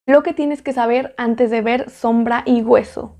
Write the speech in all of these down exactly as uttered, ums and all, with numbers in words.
Lo que tienes que saber antes de ver Sombra y Hueso.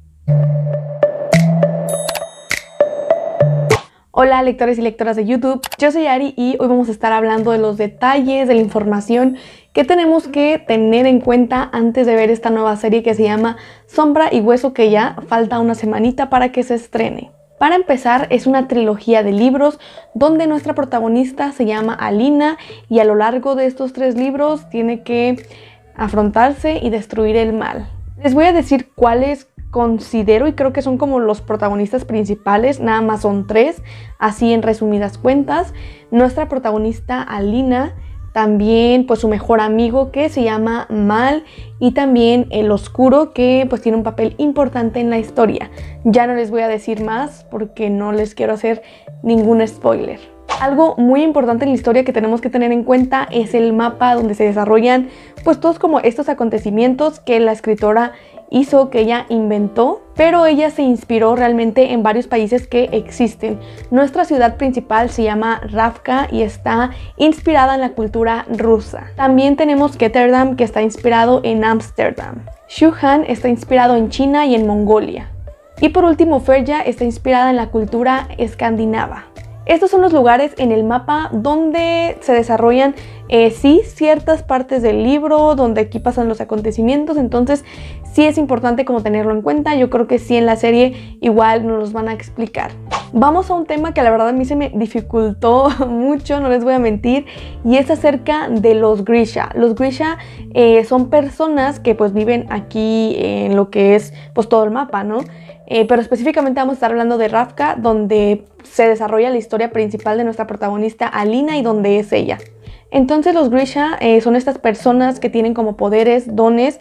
Hola lectores y lectoras de YouTube, yo soy Ari y hoy vamos a estar hablando de los detalles, de la información que tenemos que tener en cuenta antes de ver esta nueva serie que se llama Sombra y Hueso, que ya falta una semanita para que se estrene. Para empezar, es una trilogía de libros donde nuestra protagonista se llama Alina y a lo largo de estos tres libros tiene que afrontarse y destruir el mal. Les voy a decir cuáles considero y creo que son como los protagonistas principales, nada más son tres, así en resumidas cuentas. Nuestra protagonista Alina, también pues su mejor amigo que se llama Mal y también el Oscuro, que pues tiene un papel importante en la historia. Ya no les voy a decir más porque no les quiero hacer ningún spoiler. Algo muy importante en la historia que tenemos que tener en cuenta es el mapa donde se desarrollan pues todos como estos acontecimientos que la escritora hizo, que ella inventó, pero ella se inspiró realmente en varios países que existen. Nuestra ciudad principal se llama Ravka y está inspirada en la cultura rusa. También tenemos Ketterdam, que está inspirado en Ámsterdam. Shuhan está inspirado en China y en Mongolia. Y por último, Ferja está inspirada en la cultura escandinava. Estos son los lugares en el mapa donde se desarrollan eh, sí ciertas partes del libro, donde aquí pasan los acontecimientos, entonces sí es importante como tenerlo en cuenta. Yo creo que sí en la serie igual nos los van a explicar. Vamos a un tema que la verdad a mí se me dificultó mucho, no les voy a mentir, y es acerca de los Grisha. Los Grisha eh, son personas que pues viven aquí en lo que es pues todo el mapa, ¿no? Eh, pero específicamente vamos a estar hablando de Ravka, donde se desarrolla la historia principal de nuestra protagonista Alina y donde es ella. Entonces los Grisha eh, son estas personas que tienen como poderes, dones,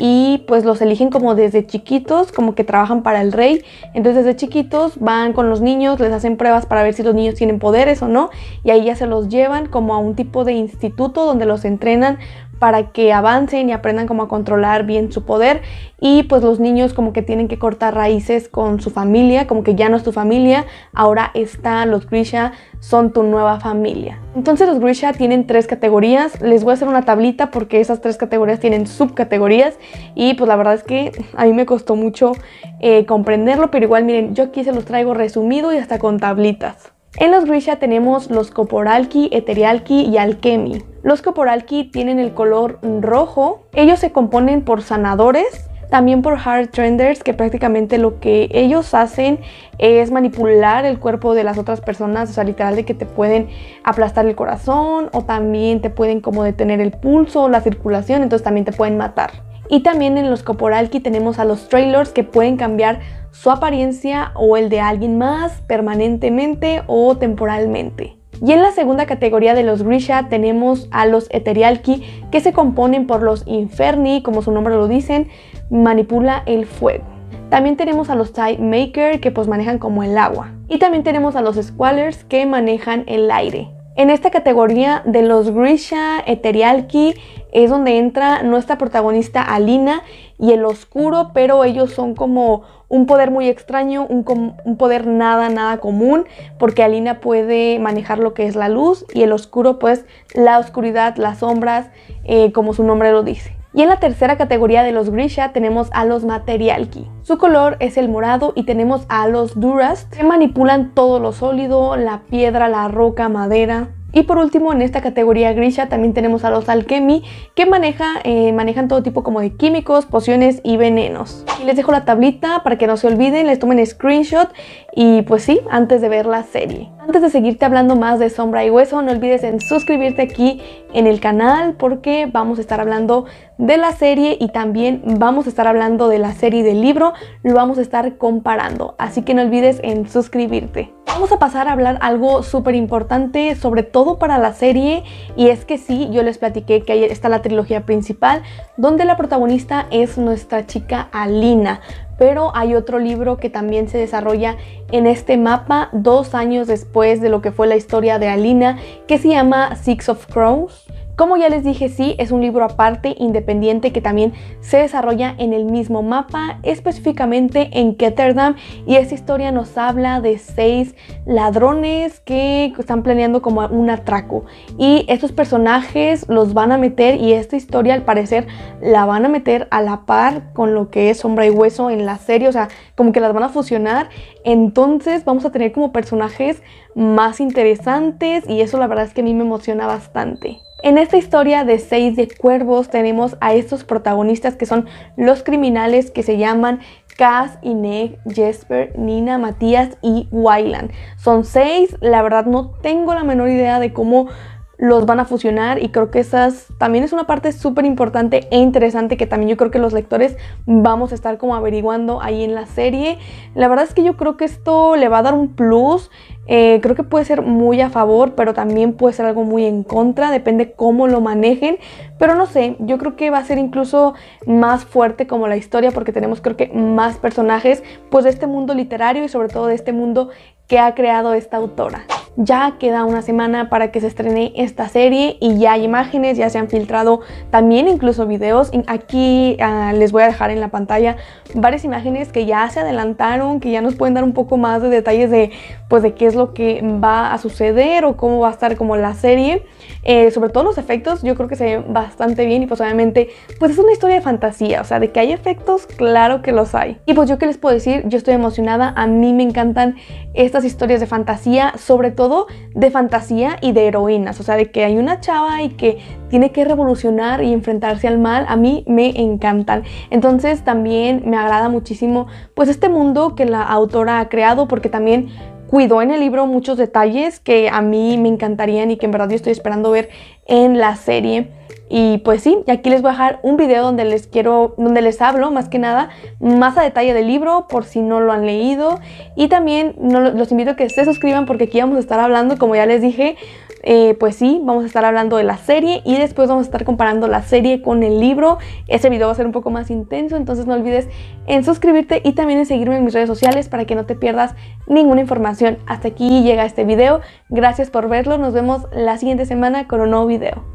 y pues los eligen como desde chiquitos, como que trabajan para el rey. Entonces desde chiquitos van con los niños, les hacen pruebas para ver si los niños tienen poderes o no, y ahí ya se los llevan como a un tipo de instituto donde los entrenan para que avancen y aprendan como a controlar bien su poder. Y pues los niños como que tienen que cortar raíces con su familia, como que ya no es tu familia, ahora está, los Grisha son tu nueva familia. Entonces los Grisha tienen tres categorías. Les voy a hacer una tablita porque esas tres categorías tienen subcategorías y pues la verdad es que a mí me costó mucho eh, comprenderlo, pero igual miren, yo aquí se los traigo resumido y hasta con tablitas. En los Grisha tenemos los Koporalki, Eterialki y Alkemi. Los Koporalki tienen el color rojo. Ellos se componen por sanadores, también por Heart Trenders, que prácticamente lo que ellos hacen es manipular el cuerpo de las otras personas, o sea, literal de que te pueden aplastar el corazón o también te pueden como detener el pulso o la circulación, entonces también te pueden matar. Y también en los Koporalki tenemos a los Trailers, que pueden cambiar su apariencia o el de alguien más permanentemente o temporalmente. Y en la segunda categoría de los Grisha tenemos a los Eterialki, que se componen por los Inferni, como su nombre lo dicen, manipula el fuego. También tenemos a los Tide Maker, que pues manejan como el agua. Y también tenemos a los Squallers, que manejan el aire. En esta categoría de los Grisha Eterialki es donde entra nuestra protagonista Alina y el Oscuro, pero ellos son como un poder muy extraño, un, un poder nada, nada común, porque Alina puede manejar lo que es la luz y el Oscuro pues la oscuridad, las sombras, eh, como su nombre lo dice. Y en la tercera categoría de los Grisha tenemos a los Materialki. Su color es el morado y tenemos a los Durast, que manipulan todo lo sólido, la piedra, la roca, madera. Y por último, en esta categoría Grisha también tenemos a los Alkemi, que maneja, eh, manejan todo tipo como de químicos, pociones y venenos. Y les dejo la tablita para que no se olviden, les tomen screenshot y pues sí, antes de ver la serie. Antes de seguirte hablando más de Sombra y Hueso, no olvides en suscribirte aquí en el canal porque vamos a estar hablando de la serie y también vamos a estar hablando de la serie y del libro, lo vamos a estar comparando, así que no olvides en suscribirte. Vamos a pasar a hablar algo súper importante, sobre todo para la serie, y es que sí, yo les platiqué que ahí está la trilogía principal, donde la protagonista es nuestra chica Alina, pero hay otro libro que también se desarrolla en este mapa dos años después de lo que fue la historia de Alina, que se llama Six of Crows. Como ya les dije, sí, es un libro aparte, independiente, que también se desarrolla en el mismo mapa, específicamente en Ketterdam, y esta historia nos habla de seis ladrones que están planeando como un atraco, y estos personajes los van a meter, y esta historia al parecer la van a meter a la par con lo que es Sombra y Hueso en la serie, o sea, como que las van a fusionar. Entonces vamos a tener como personajes más interesantes, y eso la verdad es que a mí me emociona bastante. En esta historia de Seis de Cuervos tenemos a estos protagonistas que son los criminales que se llaman Cass, Ineg, Jesper, Nina, Matías y Wayland. Son seis, la verdad no tengo la menor idea de cómo los van a fusionar, y creo que esas también es una parte súper importante e interesante que también yo creo que los lectores vamos a estar como averiguando ahí en la serie. La verdad es que yo creo que esto le va a dar un plus. Eh, creo que puede ser muy a favor, pero también puede ser algo muy en contra, depende cómo lo manejen, pero no sé, yo creo que va a ser incluso más fuerte como la historia, porque tenemos creo que más personajes pues de este mundo literario y sobre todo de este mundo que ha creado esta autora. Ya queda una semana para que se estrene esta serie y ya hay imágenes, ya se han filtrado también incluso videos. Aquí uh, les voy a dejar en la pantalla varias imágenes que ya se adelantaron, que ya nos pueden dar un poco más de detalles de, pues, de qué es lo que va a suceder o cómo va a estar como la serie. Eh, sobre todo los efectos yo creo que se ven bastante bien, y pues obviamente pues es una historia de fantasía, o sea, de que hay efectos, claro que los hay. Y pues yo qué les puedo decir, yo estoy emocionada, a mí me encantan estas historias de fantasía, sobre todo de fantasía y de heroínas, o sea, de que hay una chava y que tiene que revolucionar y enfrentarse al mal, a mí me encantan. Entonces también me agrada muchísimo pues este mundo que la autora ha creado, porque también cuidó en el libro muchos detalles que a mí me encantarían y que en verdad yo estoy esperando ver en la serie. Y pues sí, aquí les voy a dejar un video donde les quiero, donde les hablo más que nada más a detalle del libro, por si no lo han leído. Y también no, los invito a que se suscriban, porque aquí vamos a estar hablando, como ya les dije, eh, pues sí, vamos a estar hablando de la serie y después vamos a estar comparando la serie con el libro. Ese video va a ser un poco más intenso, entonces no olvides en suscribirte y también en seguirme en mis redes sociales para que no te pierdas ninguna información. Hasta aquí llega este video, gracias por verlo, nos vemos la siguiente semana con un nuevo video.